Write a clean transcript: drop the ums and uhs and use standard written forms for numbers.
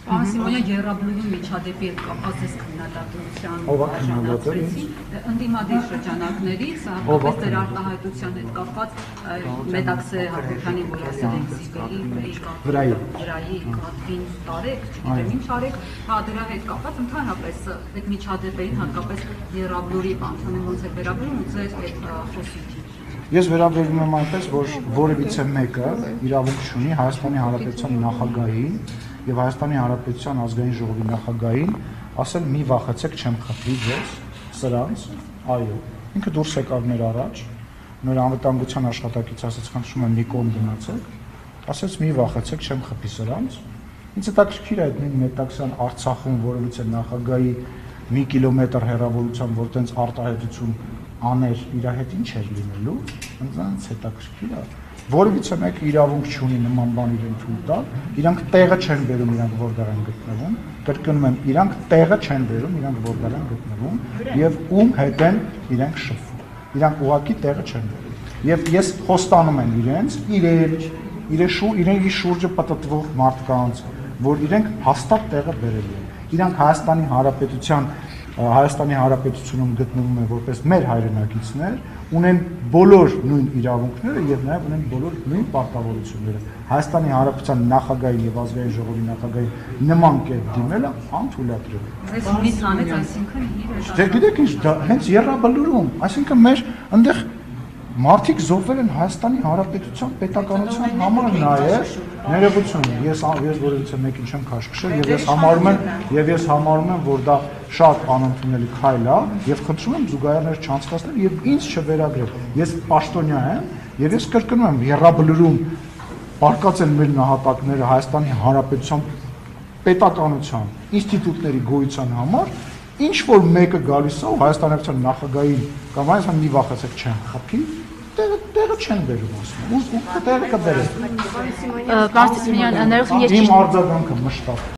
Պարոն Սիմոնյան, եռաբլուրի միջադեպի հետ կապված այս քննադատության ընդդիմադիր շրջանակներից, հատկապես դեր արտահայտության հետ կապված Մեդաքսե Հակոբյանի, որ ասել ենք Սիբերի վրայի կատվին տարեք, չգիտեմ ինչ արեք, դրա հետ կապված ընդհանրապես այդ միջադեպերին, հատկապես եռաբլուրի անդամին ոնց է վերաբերում ու ձեր այդ խոսիչին։ Ես վերաբերվում եմ այնպես, որ որևիցե մեկը իրավունք չունի Հայաստանի Հանրապետության նախագահին եւ Հայաստանի Հանրապետության ազգային ժողովի նախագահին ասել մի վախեցեք չեմ խփի ձեզ սրանց, այո, ինքը դուրս եկավ մեր առաջ, մեր անվտանգության աշխատակից ասաց խնդրում եմ մի կողմ գնացեք, ասաց մի վախեցեք չեմ խփի սրանց, ինձ հետաքրքիր է այդ նույն Մետաքսյան Արցախում որևիցե նախագահի մի կիլոմետր հեռավորությամբ որ տենց արտահայտություն աներ իր հետ ինչ էր լինելու, ինձ հետաքրքիր է, որևիցե մեկը իրավունք չունի նման բան իրեն թույլ տալ, իրանք տեղը չեն բերում իրանք որտեղ են գտնվում, կրկնում եմ, իրանք տեղը չեն բերում, իրանք որտեղ են գտնվում եւ ում հետ են իրենք շփվում, իրանք ուղղակի տեղը չեն բերում, եւ ես խոստանում եմ իրենց, իրենի շուրջը պատտվող մարդկանց, որ իրենք հաստատ տեղը բերելու են, իրանք Հայաստանի Հանրապետությունում գտնվում են որպես մեր հայրենակիցներ, ունեն բոլոր նույն իրավունքները եւ նաեւ ունեն բոլոր նույն պարտավորությունները։ Հայաստանի Հանրապետության նախագահին եւ ազգային ժողովի նախագահին նման կերպ դիմելը անթույլատրելի է։ Այս մի ցանեց, այսինքն Դե գիտեք ինչ, դա հենց եռաբլուրում, այսինքն մեր այնտեղ մարդիկ զոհվել են Հայաստանի Հանրապետության պետականության համար նաեւ ներողություն, ես որևիցե մեկին չեմ քաշքշել եւ ես համարում եմ, որ դա շատ անընդունելի քայլ է եւ խնդրում եմ զուգահեռներ չանցկացնել եւ ինձ չվերագրել։ Ես պաշտոնյա եմ եւ ես կրկնում եմ, եռաբլուրում բարկած են մեր նահատակները Հայաստանի Հանրապետության պետականության ինստիտուտների գոյության համար, ինչ որ մեկը գալիս է ու Հայաստանի Հանրապետության նախագահին կամ այսօր մի վախեցեք չեն խփի, տեղը չեն բերում ասում։ Ու տեղը կբերեն։ Պարոն Սիմոնյան, ներողություն, Իմ արձագանքը մշտապես